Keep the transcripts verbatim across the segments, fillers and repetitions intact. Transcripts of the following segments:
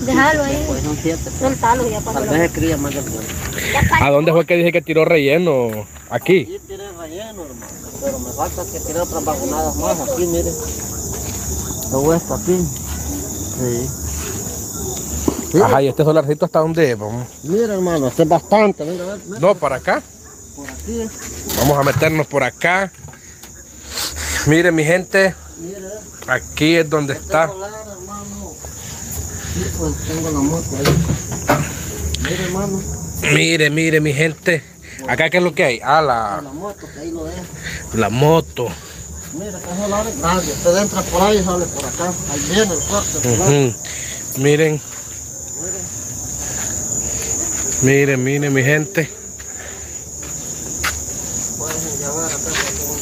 Déjalo ahí. Pues son siete. Soltalo ya para Tal vez se cría más del tiempo. ¿A dónde fue que dije que tiró relleno? Aquí. Aquí tiré relleno, hermano. Pero me falta que tire otras vacunadas más. Aquí, miren. Todo esto aquí. Sí. Sí. Ajá, ¿y este solarcito hasta dónde es? Vamos. Mira, hermano, este es bastante. Mira, mira, mira. No, para acá. Por aquí. Vamos a meternos por acá. Miren, mi gente. Mira. Aquí es donde está. Solar, hermano. Sí, pues tengo la moto ahí. Mira, hermano. Mire, mire, mi gente. Acá, ¿qué es lo que hay? Ah, La la, moto, que ahí lo dejo. la moto. Mira, que solar es grande. Usted entra por ahí y sale por acá. Ahí viene el corte. Ujú. Miren. Miren, miren, mi gente. Pueden llevar acá.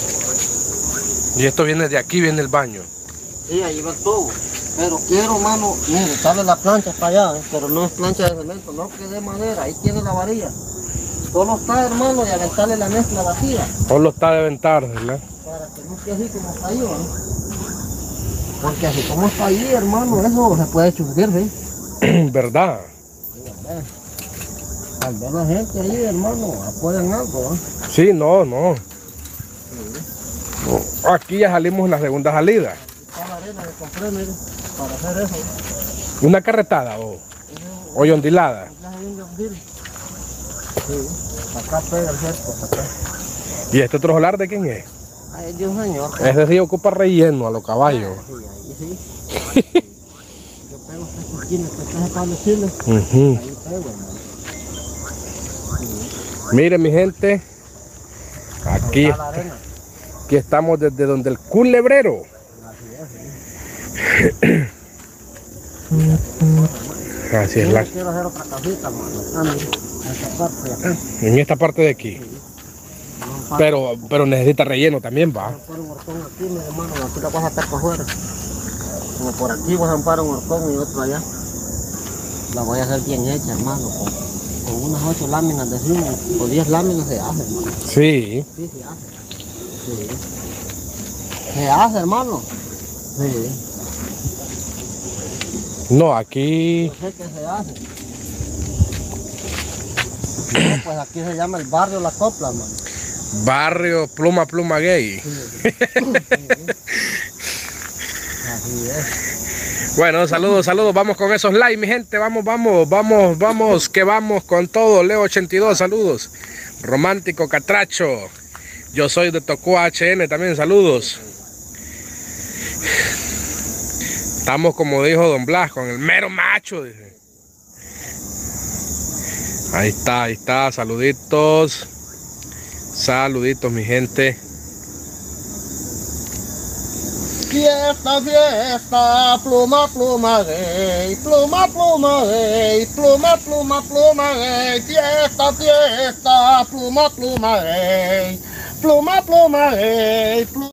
Y esto viene de aquí, viene el baño. Sí, ahí va el tubo. Pero quiero, mano, mire, sale la plancha para allá, ¿eh? Pero no es plancha de cemento, no que de madera, ahí tiene la varilla. Solo está, hermano, y aventarle la mezcla vacía, Solo está de ventar, ¿verdad? para que no esté así como está ahí, ¿no? Porque así como está ahí, hermano, eso se puede churrir, ¿sí? ¿Verdad? Tal vez la gente ahí, hermano, apoyan algo, ¿eh? Sí, no, no. Aquí ya salimos en la segunda salida. Está la arena que compré, mire, para hacer eso. Una carretada o, o yondilada. Ya se viene a hundir. Sí, acá pega el cerco, acá. ¿Y este otro solar de quién es? Ay, Dios señor. Ese sí ocupa relleno a los caballos. Sí, ahí sí. Yo pego estas esquinas que están establecidas. Ujú. Ahí pego, hermano. Miren, mi gente. Aquí, Está la arena. aquí estamos desde donde el culebrero. Así es la. Yo quiero hacer otra casita, hermano. Ah, mira, esta parte de acá. En esta parte de aquí. Pero, pero necesita relleno también, va. Voy a poner un horcón aquí, mi hermano. Aquí la vas a estar para afuera. Como por aquí voy a amparar un horcón y otro allá. La voy a hacer bien hecha, hermano. Con, con unas ocho láminas de zinc o diez láminas se hace, hermano. Sí. Sí, se hace. Sí. Se hace, hermano. Sí. No, aquí. Yo sé que se hace. No, pues aquí se llama el barrio La Copla, hermano. Barrio Pluma Pluma Gay. Sí, sí. Así es. Bueno, saludos, saludos. Vamos con esos likes, mi gente. Vamos, vamos, vamos, vamos, que vamos con todo. Leo ochenta y dos, saludos. Romántico Catracho. Yo soy de Tocó H N también, saludos. Estamos, como dijo Don Blas, con el mero macho, dice. Ahí está, ahí está, saluditos. Saluditos, mi gente. Fiesta, fiesta, pluma, pluma, gay, pluma, pluma, gay, pluma, pluma, pluma, gay, fiesta, fiesta, pluma, pluma, gay, pluma, pluma, gay, pluma.